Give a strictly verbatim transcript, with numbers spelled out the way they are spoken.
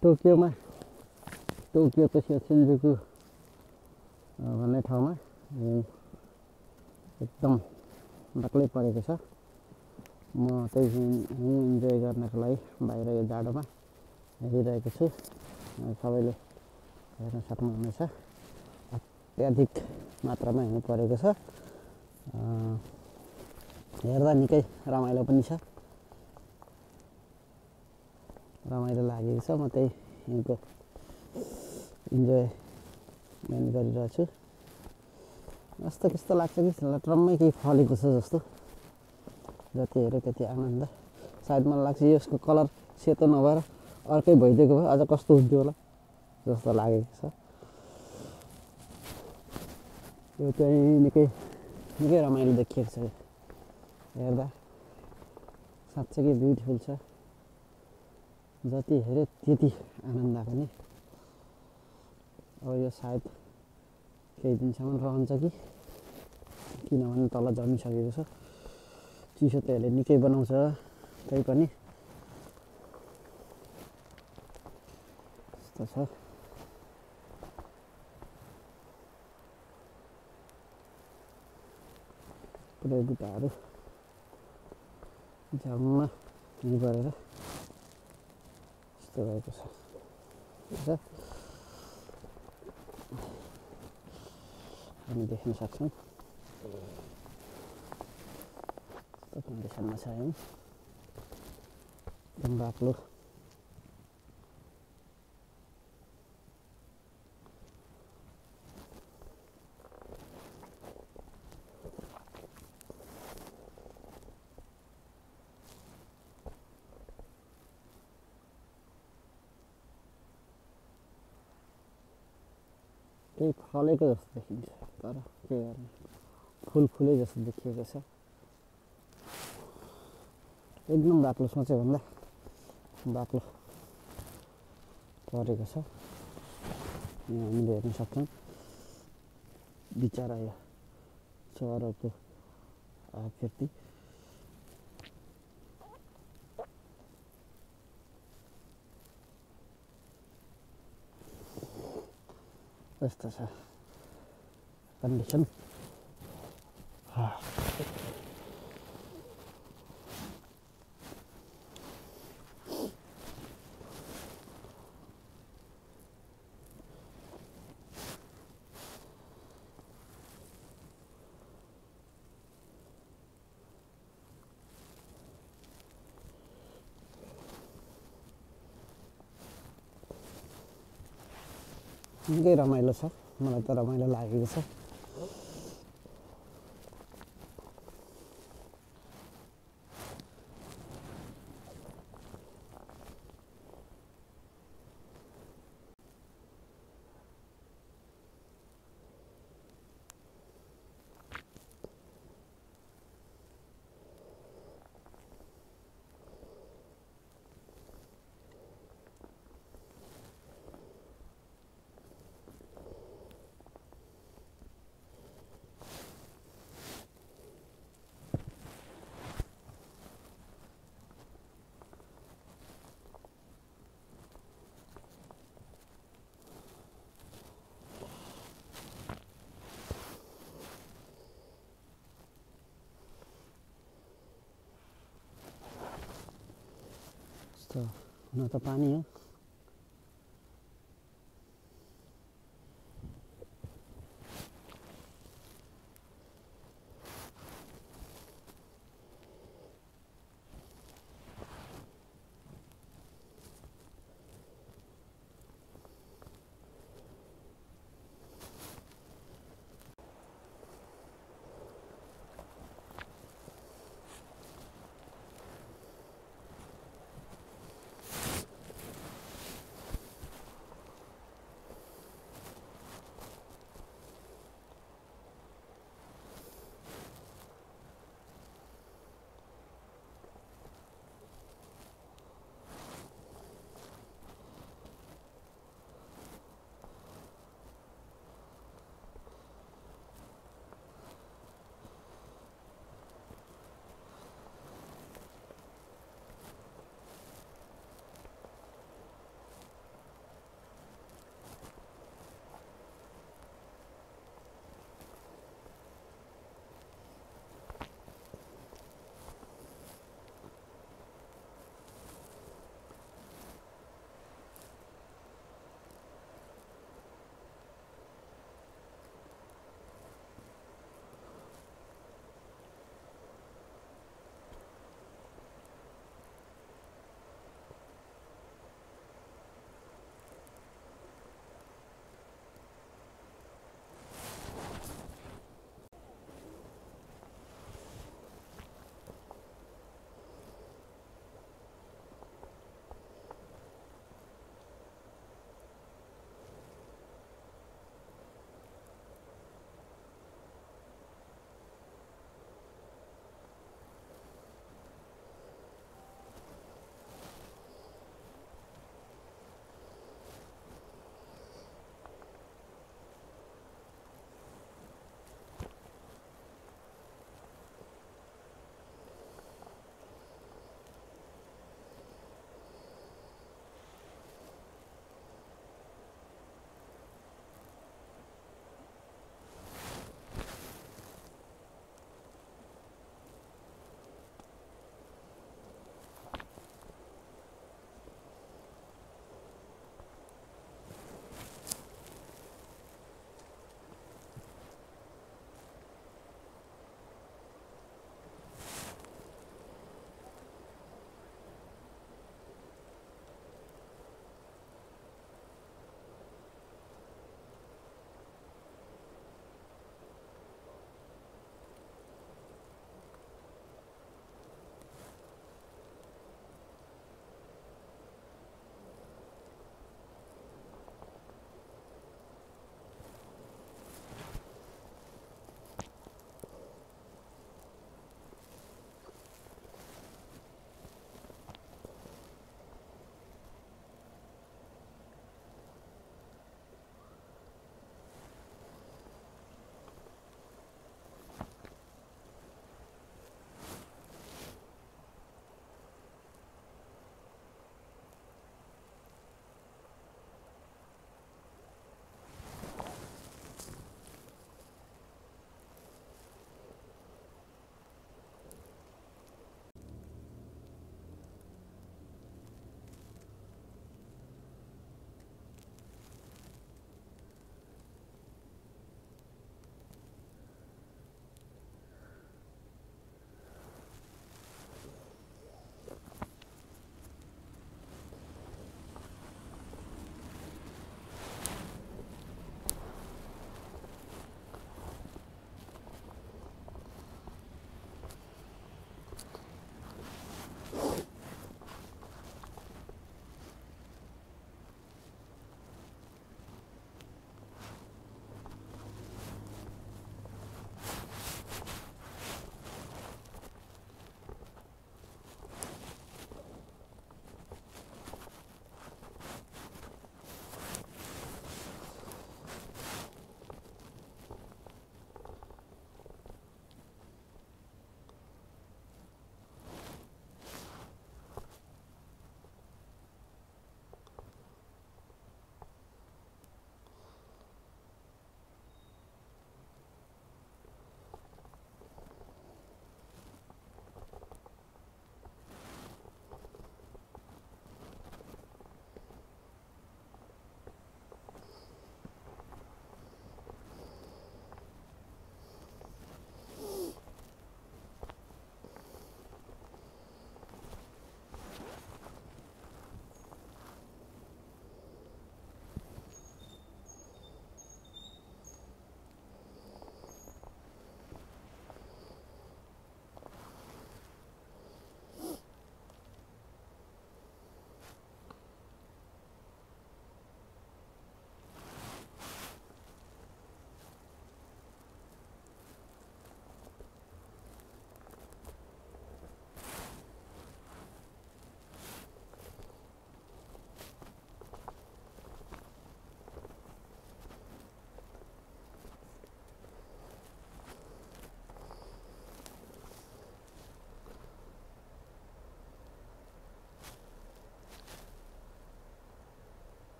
टोकियोमा टोकियोको सिन्जुकु भन्ने ठाउँमा एकदम बाक्लै परेको छ। म त्यही इन्जोय गर्नको लागि बाहिर यो जाडोमा हेरिरहेको छु। सबैले हेर्न सक्नुहुनेछ, अत्याधिक मात्रामा हिउँ परेको छ। हेर्दा निकै रमाइलो पनि छ, रमाइलो लागेको छ। म त्यही हिउँको इन्जोयमेन्ट गरिरहेको छु। कस्तो कस्तो लाग्छ कि लटरम्मै केही फलेको छ जस्तो, जति हेऱ्यो त्यति आनन्द। सायद मलाई लाग्छ यसको कलर सेतो नभएर अर्कै भइदिएको भए अझ कस्तो हुन्थ्यो होला जस्तो लागेको छ। यो चाहिँ निकै निकै रमाइलो देखिएको छ, हेर्दा साँच्चै ब्युटिफुल छ। जति हेऱ्यो त्यति आनन्द पनि। अब यो सायद केही दिनसम्म रहन्छ कि, किनभने तल जमिसकेको छ। चिसो त यसले निकै बनाउँछ, त्यही पनि यस्तो छ। पुरै बुट्टाहरू झ्याम्म हिउँ परेर यस्तो भएको छ। हामी देख्न सक्छौँ यस्तो कन्डिसनमा छ हिउँ, एकदम बाक्लो। केही फलेको जस्तो देखिन्छ, तर के गर्ने, फुल फुलै जस्तो देखिएको छ। एकदम बाक्लो, सोचे भन्दा बाक्लो परेको छ। यहाँ हामीले हेर्न सक्छौँ बिचरा यो चराको आकृति। यस्तो छ कन्डिसन। निकै रमाइलो छ, मलाई त रमाइलो लागेको छ। हुन त पानी हो।